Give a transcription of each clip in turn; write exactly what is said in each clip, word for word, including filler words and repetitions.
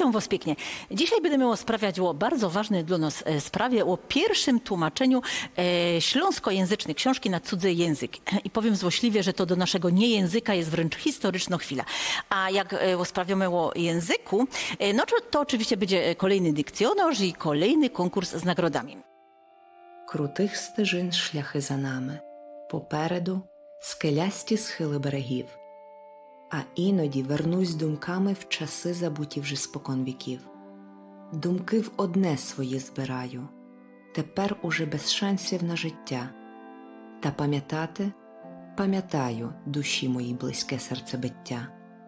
Witam was pięknie. Dzisiaj będziemy rozprawiać o bardzo ważnej dla nas e, sprawie, o pierwszym tłumaczeniu e, śląskojęzycznej książki na cudzy język. I powiem złośliwie, że to do naszego niejęzyka jest wręcz historyczna chwila. A jak e, rozprawiamy o języku, e, no to, to oczywiście będzie kolejny dykcjonarz i kolejny konkurs z nagrodami. Крутих стежин шляхи за нами, попереду скелясті схили берегів. А іноді вернусь думками в часи, забуті вже спокон віків. Думки в одне свої збираю, тепер уже без шансів на життя. Та пам'ятати, пам'ятаю душі моїй близьке серцебиття.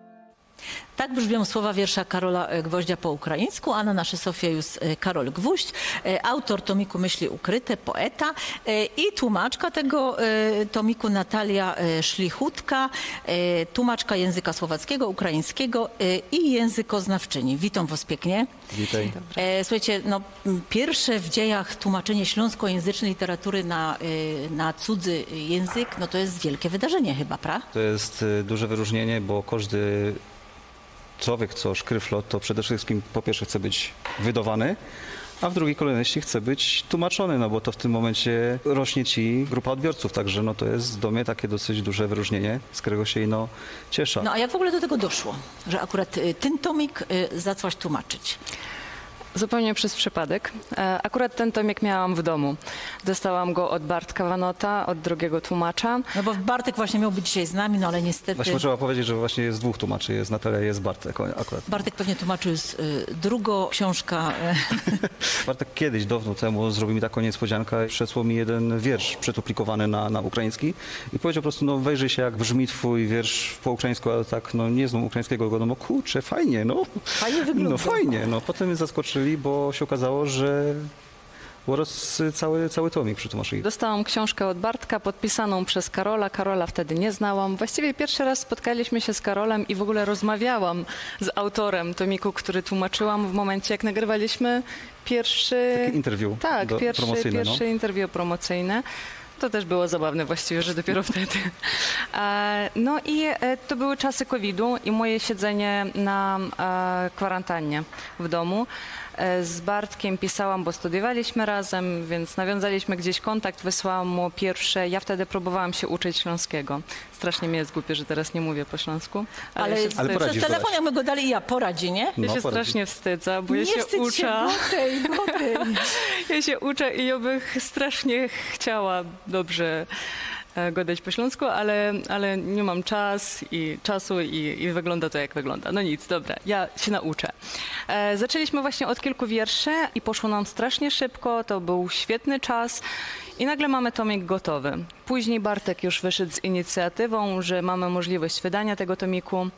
Tak brzmią słowa wiersza Karola Gwoździa po ukraińsku, a na nasze Sofie już Karol Gwóźdź, autor tomiku Myśli ukryte, poeta i tłumaczka tego tomiku Natalia Szlichutka, tłumaczka języka słowackiego, ukraińskiego i językoznawczyni. Witam was pięknie. Witaj. Słuchajcie, no, pierwsze w dziejach tłumaczenie śląskojęzycznej literatury na, na cudzy język, no to jest wielkie wydarzenie chyba, prawda? To jest duże wyróżnienie, bo każdy człowiek, co szkryflot, to przede wszystkim po pierwsze chce być wydawany, a w drugiej kolejności chce być tłumaczony, no bo to w tym momencie rośnie ci grupa odbiorców, także no to jest do mnie takie dosyć duże wyróżnienie, z którego się ino cieszę. No a jak w ogóle do tego doszło, że akurat ten tomik zaczęłaś tłumaczyć? Zupełnie przez przypadek. Akurat ten tomik miałam w domu. Dostałam go od Bartka Wanota, od drugiego tłumacza. No bo Bartek właśnie miał być dzisiaj z nami, no ale niestety... Właśnie trzeba powiedzieć, że właśnie jest dwóch tłumaczy, jest Natalia, jest Bartek akurat. Bartek pewnie tłumaczył już y, drugą książkę. Bartek kiedyś, dawno temu, zrobił mi taką niespodziankę, przesłał mi jeden wiersz przetuplikowany na, na ukraiński i powiedział po prostu, no wejrzyj się, jak brzmi twój wiersz po ukraińsku, ale tak, no nie znam ukraińskiego, go, no kurczę, fajnie, no. Fajnie wygląda. No fajnie, no potem mnie zaskoczyli, bo się okazało, że oraz cały, cały tomik przetłumaczyli. Dostałam książkę od Bartka podpisaną przez Karola. Karola wtedy nie znałam. Właściwie pierwszy raz spotkaliśmy się z Karolem i w ogóle rozmawiałam z autorem tomiku, który tłumaczyłam w momencie, jak nagrywaliśmy pierwszy... Takie interview Tak, do, pierwszy, promocyjne. pierwszy no. interview promocyjne. To też było zabawne właściwie, że dopiero wtedy. No i to były czasy kowida i moje siedzenie na kwarantannie w domu. Z Bartkiem pisałam, bo studiowaliśmy razem, więc nawiązaliśmy gdzieś kontakt, wysłałam mu pierwsze. Ja wtedy próbowałam się uczyć śląskiego. Strasznie mi jest głupie, że teraz nie mówię po śląsku. Ale, Ale, ja ale przez telefon jak my go dali, ja poradzi, nie? Ja No, się poradzi. strasznie wstydzę, bo ja nie się wstydź uczę. Się, godej, godej. Ja się uczę i ja bych strasznie chciała dobrze gadać po śląsku, ale, ale nie mam czas i czasu i, i wygląda to jak wygląda. No nic, dobra, ja się nauczę. E, zaczęliśmy właśnie od kilku wierszy i poszło nam strasznie szybko, to był świetny czas i nagle mamy tomik gotowy. Później Bartek już wyszedł z inicjatywą, że mamy możliwość wydania tego tomiku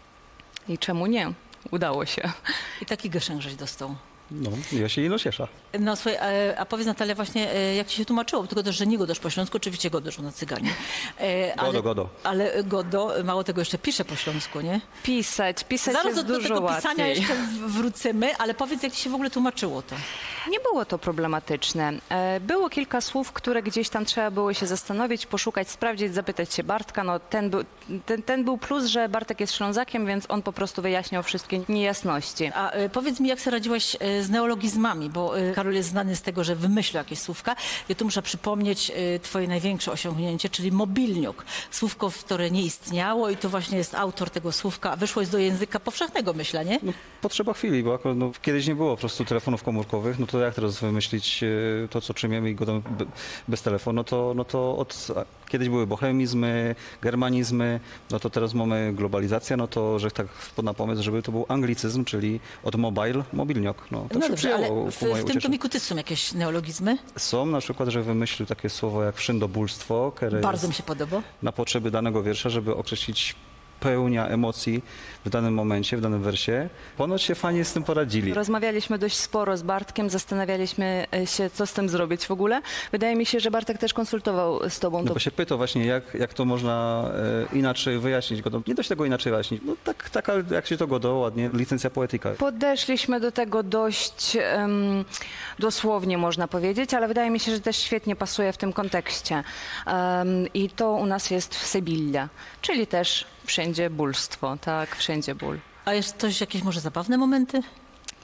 i czemu nie? Udało się. I taki geszeń żeś dostał. No, ja się ino cieszę. No słuchaj, a, a powiedz Natalia właśnie, jak ci się tłumaczyło? Tylko też, że nie godasz po śląsku, oczywiście godasz na cyganie. E, ale, Godo, godo. Ale godo, mało tego jeszcze pisze po śląsku, nie? Pisać, pisać Zaraz jest do, do dużo tego łatwiej. pisania jeszcze wrócimy, ale powiedz, jak ci się w ogóle tłumaczyło to? Nie było to problematyczne. Było kilka słów, które gdzieś tam trzeba było się zastanowić, poszukać, sprawdzić, zapytać się Bartka. No, ten, był, ten, ten był plus, że Bartek jest Ślązakiem, więc on po prostu wyjaśniał wszystkie niejasności. A y, powiedz mi, jak sobie radziłaś y, z neologizmami, bo y, Karol jest znany z tego, że wymyśla jakieś słówka. Ja tu muszę przypomnieć y, twoje największe osiągnięcie, czyli mobilniok. Słówko, które nie istniało i to właśnie jest autor tego słówka. Wyszło do języka powszechnego, myślę, nie? No, potrzeba chwili, bo akurat, no, kiedyś nie było po prostu telefonów komórkowych, no to jak teraz wymyślić e, to, co czymiemy i godamy be, bez telefonu, no to, no to od, a, kiedyś były bohemizmy, germanizmy, no to teraz mamy globalizację, no to, że tak wpadł na pomysł, żeby to był anglicyzm, czyli od mobile, mobilniok. No, to No się dobrze, ale przyjęło w, ku mojej w tym uciesze. tomiku też są jakieś neologizmy? Są na przykład, że wymyślił takie słowo jak wszędobólstwo, które Bardzo mi jest się podoba. na potrzeby danego wiersza, żeby określić pełnia emocji w danym momencie, w danym wersie. Ponoć się fajnie z tym poradzili. Rozmawialiśmy dość sporo z Bartkiem, zastanawialiśmy się, co z tym zrobić w ogóle. Wydaje mi się, że Bartek też konsultował z tobą No to. bo się pyta właśnie, jak, jak to można e, inaczej wyjaśnić. Go. Nie da się tego inaczej wyjaśnić. No tak, taka, jak się to godo, ładnie, licencja poetyka. Podeszliśmy do tego dość um, dosłownie, można powiedzieć, ale wydaje mi się, że też świetnie pasuje w tym kontekście. Um, I to u nas jest w Sybilla, czyli też wszędzie bólstwo, tak, wszędzie ból. A jest coś, jakieś może zabawne momenty?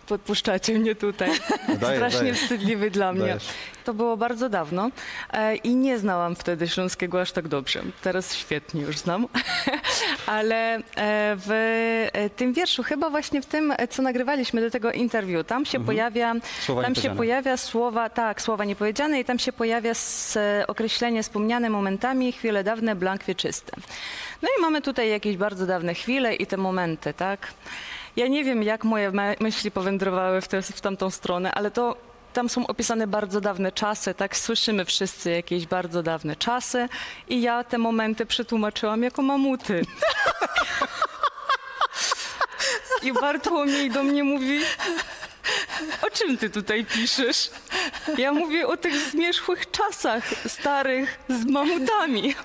podpuszczacie mnie tutaj. Daję, Strasznie daję. wstydliwy dla mnie. Dajesz. To było bardzo dawno e, i nie znałam wtedy śląskiego aż tak dobrze. Teraz świetnie już znam. Ale e, w e, tym wierszu, chyba właśnie w tym, e, co nagrywaliśmy do tego interwiu, tam się pojawia, Słowa tam się niepowiedziane. pojawia słowa, tak, słowa niepowiedziane i tam się pojawia s, e, określenie wspomniane momentami, chwile dawne, blank wieczyste. No i mamy tutaj jakieś bardzo dawne chwile i te momenty, tak? Ja nie wiem, jak moje me- myśli powędrowały w, te, w tamtą stronę, ale to tam są opisane bardzo dawne czasy, tak? Słyszymy wszyscy jakieś bardzo dawne czasy i ja te momenty przetłumaczyłam jako mamuty. I Bartłomiej do mnie mówi, o czym ty tutaj piszesz? Ja mówię o tych zmierzchłych czasach starych z mamutami.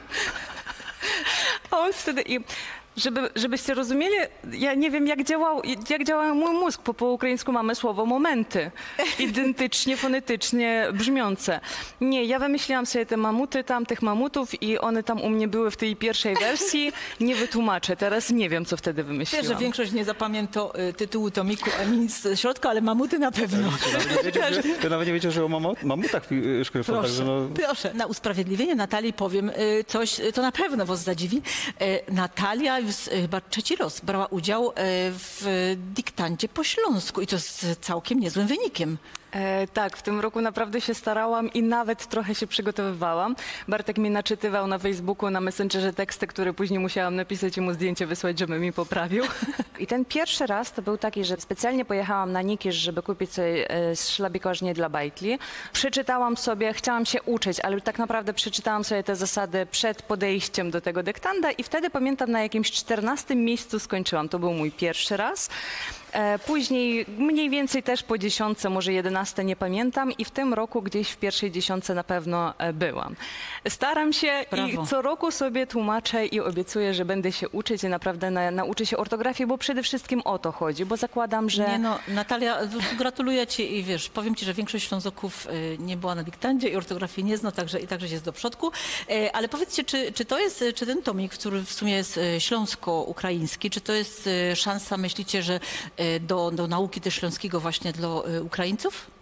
A on wtedy... I żeby, żebyście rozumieli, ja nie wiem, jak działał, jak działa mój mózg, bo po ukraińsku mamy słowo momenty. Identycznie, fonetycznie brzmiące. Nie, ja wymyśliłam sobie te mamuty, tam tych mamutów i one tam u mnie były w tej pierwszej wersji. Nie wytłumaczę, teraz nie wiem, co wtedy wymyśliłam. Wiesz, że większość nie zapamięta y, tytułu tomiku ani nic z środka, ale mamuty na pewno. Ja nawet nie wiedział, że o mamut, mamutach y, szkrypą, Proszę, także no... proszę. Na usprawiedliwienie Natalii powiem y, coś, y, co na pewno was zadziwi. Y, Natalia już y, chyba trzeci raz brała udział y, w dyktancie po śląsku i to z całkiem niezłym wynikiem. E, tak, w tym roku naprawdę się starałam i nawet trochę się przygotowywałam. Bartek mi naczytywał na Facebooku, na Messengerze teksty, które później musiałam napisać i mu zdjęcie wysłać, żeby mi poprawił. I ten pierwszy raz to był taki, że specjalnie pojechałam na Nikisz, żeby kupić sobie e, szlabikożnię dla bajtli. Przeczytałam sobie, chciałam się uczyć, ale tak naprawdę przeczytałam sobie te zasady przed podejściem do tego dyktanda i wtedy pamiętam, na jakimś czternastym miejscu skończyłam. To był mój pierwszy raz. E, Później mniej więcej też po dziesiątce, może jedenaste, nie pamiętam i w tym roku gdzieś w pierwszej dziesiątce na pewno e, byłam. Staram się Brawo. i co roku sobie tłumaczę i obiecuję, że będę się uczyć i naprawdę na, nauczę się ortografii, bo przede wszystkim o to chodzi, bo zakładam, że... Nie no, Natalia, gratuluję ci i wiesz, powiem ci, że większość Ślązoków y, nie była na dyktandzie i ortografii nie zna, także i także jest do przodku. E, Ale powiedzcie, czy, czy to jest, czy ten tomik, który w sumie jest y, śląsko-ukraiński, czy to jest y, szansa, myślicie, że y, do, do nauki też śląskiego właśnie dla y, Ukraińców?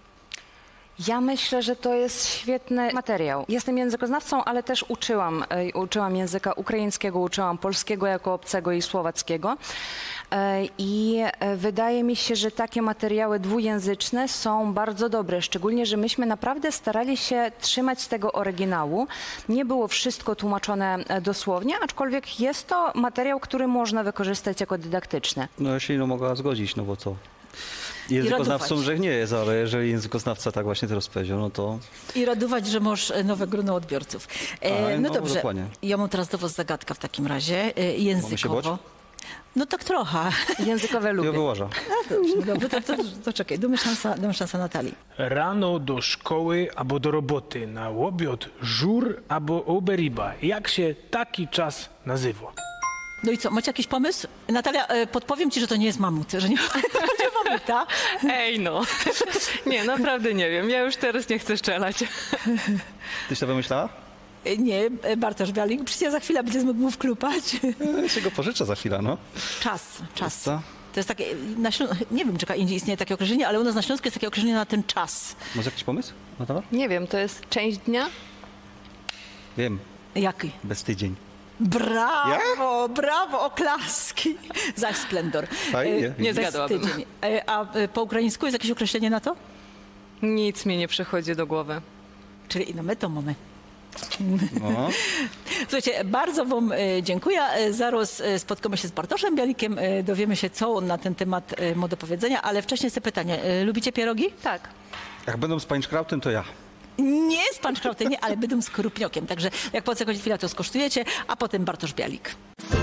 Ja myślę, że to jest świetny materiał. Jestem językoznawcą, ale też uczyłam, e, uczyłam języka ukraińskiego, uczyłam polskiego jako obcego i słowackiego. E, I e, wydaje mi się, że takie materiały dwujęzyczne są bardzo dobre, szczególnie, że myśmy naprawdę starali się trzymać tego oryginału. Nie było wszystko tłumaczone e, dosłownie, aczkolwiek jest to materiał, który można wykorzystać jako dydaktyczny. No ja się nie mogła zgodzić, no bo co... Językoznawcą, radować. że nie jest, ale jeżeli językoznawca tak właśnie teraz powiedział, no to... I radować, że masz e, nowe grono odbiorców. E, A, no no, dobrze, dokładnie. ja mam teraz do was zagadkę w takim razie, e, językowo. bać? No tak trochę. Językowe Ja lubię. wyłaża. Dobrze, dobrze, to, to, to czekaj, damy szansa, damy szansa Natalii. Rano do szkoły albo do roboty, na łobiot żur albo oberiba. Jak się taki czas nazywa? No i co, macie jakiś pomysł? Natalia, e, podpowiem ci, że to nie jest mamut, że nie chodzi o mamuta. Ej no, nie, naprawdę nie wiem, ja już teraz nie chcę strzelać. Tyś to wymyślała? E, Nie, e, Bartosz Bialik, przecież za chwilę będzie mógł wklupać. Ja się go pożyczę za chwilę, no. Czas, czas. Co? To jest takie, na Ślą... nie wiem, czy indziej istnieje takie określenie, ale u nas na Śląsku jest takie określenie na ten czas. Masz jakiś pomysł na temat? Nie wiem, to jest część dnia? Wiem, Jaki? bez tydzień. Brawo, brawo, oklaski. Zaś splendor. Fajnie. E, Nie bez zgadłabym. tydzień. E, A e, po ukraińsku jest jakieś określenie na to? Nic mi nie przychodzi do głowy. Czyli no my to mamy. No. Słuchajcie, bardzo wam e, dziękuję. E, Zaraz e, spotkamy się z Bartoszem Bialikiem, e, dowiemy się, co on na ten temat e, ma do powiedzenia, ale wcześniej sobie pytanie. E, Lubicie pierogi? Tak. Jak będą z pańszkrautem, to ja. Nie z panczkrautem, nie, ale będą z krupniokiem. Także jak po chwilę to skosztujecie, a potem Bartosz Bialik.